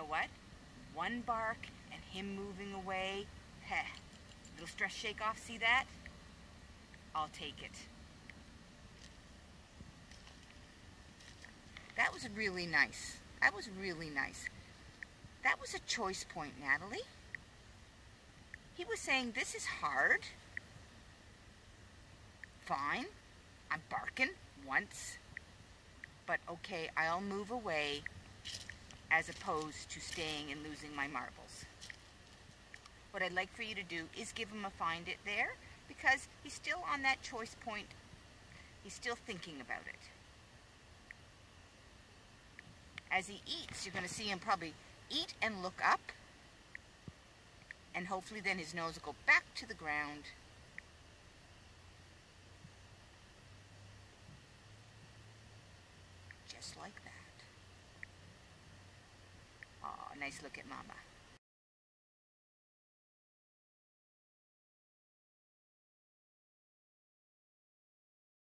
know what? One bark and him moving away. Heh. Little stress shake off, see that? I'll take it. That was really nice. That was really nice. That was a choice point, Natalie. He was saying, this is hard. Fine. I'm barking once. But okay, I'll move away as opposed to staying and losing my marbles. What I'd like for you to do is give him a find it there, because he's still on that choice point. He's still thinking about it. As he eats, you're going to see him probably eat and look up, and hopefully then his nose will go back to the ground. Just like that. Aw, nice look at Mama.